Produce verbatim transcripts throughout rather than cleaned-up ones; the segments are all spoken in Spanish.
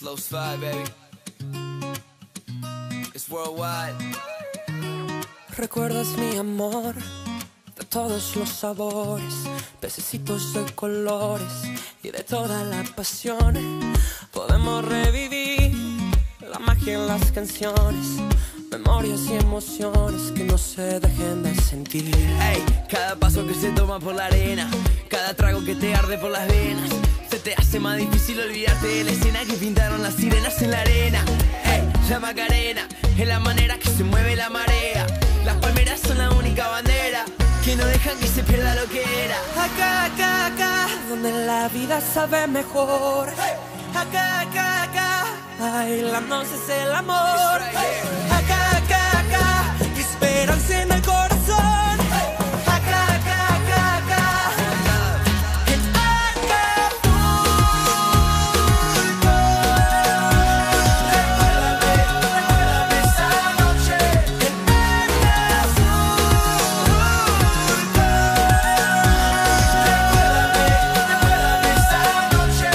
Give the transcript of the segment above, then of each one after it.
Slow slide, baby. It's worldwide. Recuerdas mi amor de todos los sabores, pececitos de colores y de toda la pasión. Podemos revivir la magia en las canciones, memorias y emociones que no se dejen de sentir. Ey, cada paso que se toma por la arena, cada trago que te arde por las venas, se te hace más difícil olvidarte de la escena que pintaron las sirenas en la arena. Ey, la Macarena es la manera que se mueve la marea. Las palmeras son la única bandera que no dejan que se pierda lo que era. Acá, acá, acá, donde la vida sabe mejor. Acá, acá, acá, bailando es el amor. Acá, acá, acá, esperanza en el corazón. Acá, acá, acá, acá, en Acapulco. Recuérdame, recuérdame esa noche en Acapulco. Recuérdame, recuérdame esa noche.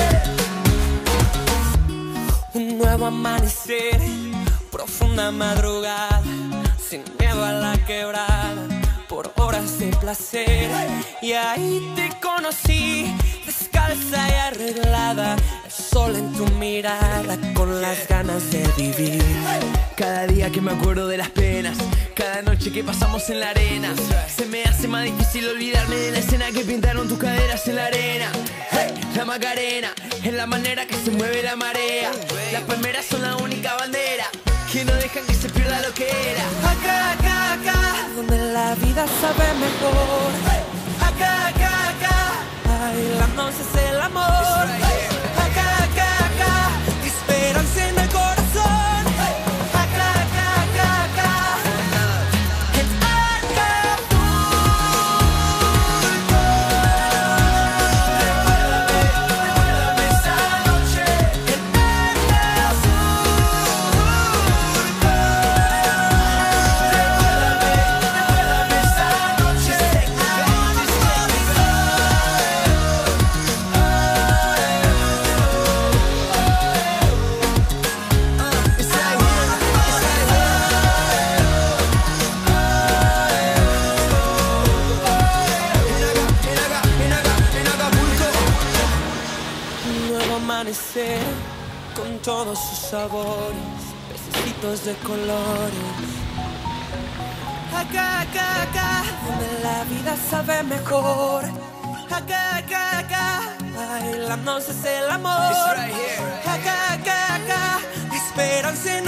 Un nuevo amanecer, profunda madrugada, sin miedo a la quebrada, por horas de placer. Y ahí te conocí, descalza y arreglada, el sol en tu mirada, con las ganas de vivir. Cada día que me acuerdo de las penas, cada noche que pasamos en la arena, se me hace más difícil olvidarme de la escena que pintaron tus caderas en la arena. Hey, la Macarena es la manera que se mueve la marea. Las palmeras son la única bandera que no dejan que se pierda lo que era. Acá, acá, acá, donde la vida sabe mejor. Acá, acá, acá, bailando es el amor. Acá, acá, acá, esperanza en el corazón. Acá, acá, acá, acá, en Acapulco. Recuérdame, recuérdame esa noche en Acapulco. Recuérdame, recuérdame esa noche en Un nuevo amanecer con todos sus sabores, pececitos de colores. Acá, acá, acá, donde la vida sabe mejor. Acá, acá, acá, bailando es el amor. It's right here. Acá, acá, acá, esperanza en